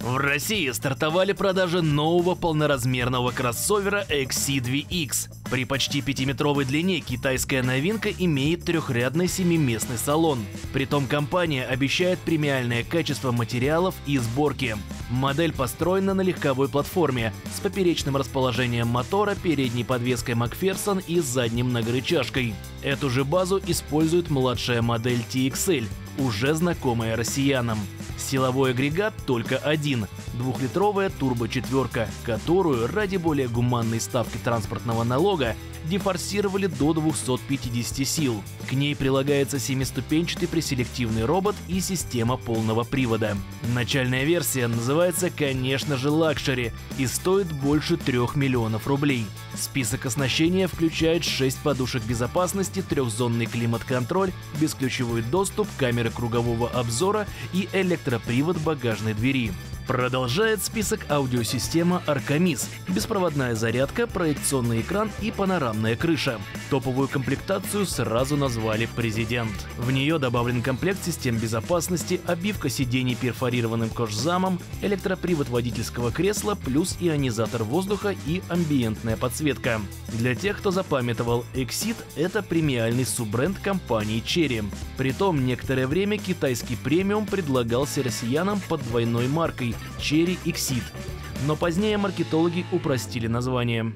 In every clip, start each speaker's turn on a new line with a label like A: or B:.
A: В России стартовали продажи нового полноразмерного кроссовера XCeed-VX. При почти 5-метровой длине китайская новинка имеет трехрядный 7-местный салон. Притом компания обещает премиальное качество материалов и сборки. Модель построена на легковой платформе с поперечным расположением мотора, передней подвеской Макферсон и задней многорычажкой. Эту же базу использует младшая модель TXL, уже знакомая россиянам. Силовой агрегат только один – 2-литровая турбо-четверка, которую ради более гуманной ставки транспортного налога дефорсировали до 250 сил. К ней прилагается 7-ступенчатый преселективный робот и система полного привода. Начальная версия называется, конечно же, Luxury и стоит больше 3 миллионов рублей. Список оснащения включает 6 подушек безопасности, 3-зонный климат-контроль, бесключевой доступ, камеры кругового обзора и электропривод багажной двери. Продолжает список аудиосистема Arcamis, беспроводная зарядка, проекционный экран и панорамная крыша. Топовую комплектацию сразу назвали «Президент». В нее добавлен комплект систем безопасности, обивка сидений перфорированным кожзамом, электропривод водительского кресла, плюс ионизатор воздуха и амбиентная подсветка. Для тех, кто запамятовал, Exceed – это премиальный суббренд компании Chery. Притом некоторое время китайский премиум предлагался россиянам под двойной маркой Chery Exceed, но позднее маркетологи упростили название.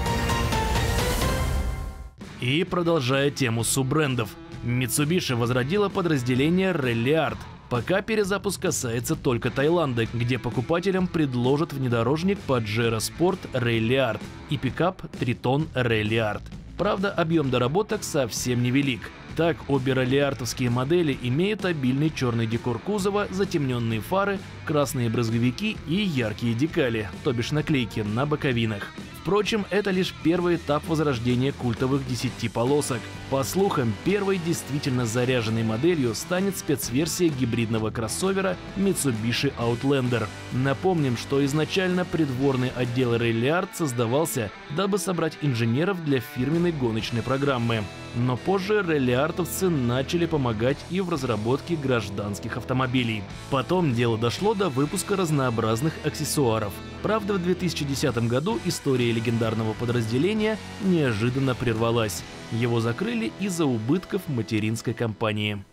A: И продолжая тему суббрендов, Mitsubishi возродила подразделение Ralliart. Пока перезапуск касается только Таиланда, где покупателям предложат внедорожник Pajero Sport Ralliart и пикап Triton Ralliart. Правда, объем доработок совсем невелик. Так, обе раллиартовские модели имеют обильный черный декор кузова, затемненные фары, красные брызговики и яркие декали, то бишь наклейки на боковинах. Впрочем, это лишь первый этап возрождения культовых 10 полосок. По слухам, первой действительно заряженной моделью станет спецверсия гибридного кроссовера Mitsubishi Outlander. Напомним, что изначально придворный отдел Ralliart создавался, дабы собрать инженеров для фирменной гоночной программы. Но позже раллиартовцы начали помогать и в разработке гражданских автомобилей. Потом дело дошло до выпуска разнообразных аксессуаров. Правда, в 2010 году история легендарного подразделения неожиданно прервалась. Его закрыли из-за убытков материнской компании.